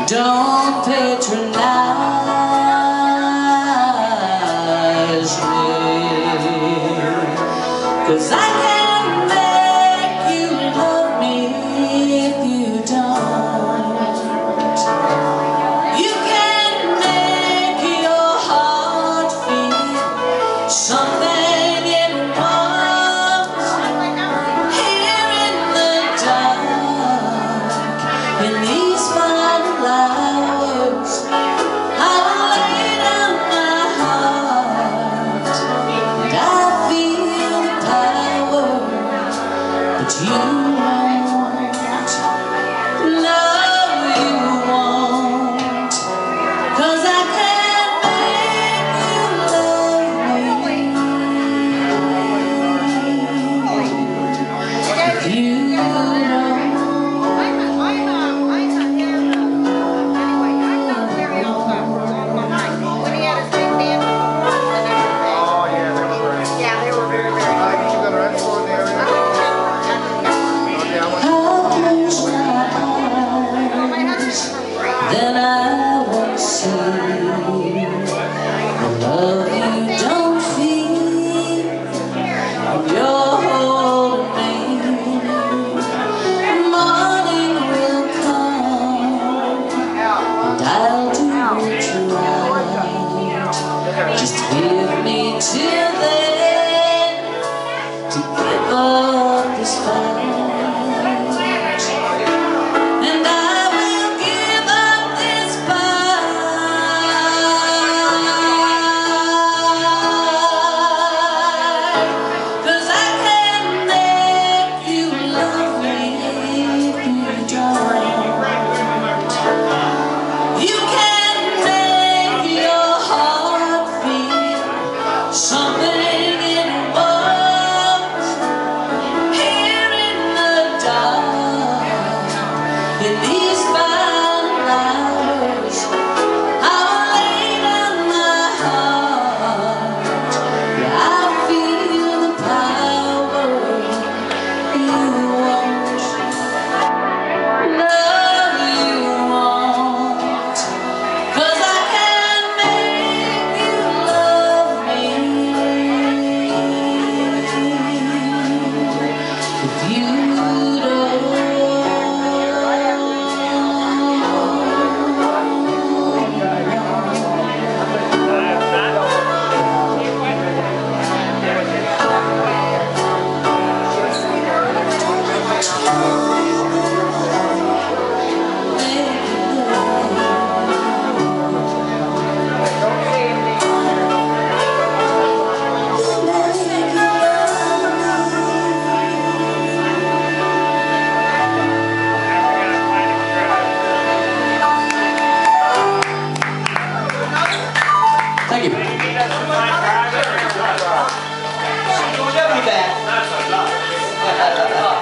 Don't patronize me, 'cause I can't make you love me if you don't. You can't make your heart feel something it wants here in the dark, in these fine hours. I lay down my heart and I feel the power, but you won't. No, you won't, 'cause I can't make you love me if you don't. Then I won't see the love you don't feel when you're holding me. Morning will come and I'll do it right. Just give me till then to give up this fight. Something it was here in the dark, in these fine hours. I will lay down my heart. Yeah, I feel the power. You won't. No, you won't, 'cause I can't make you love me if you don't. Thank you. We'll be back.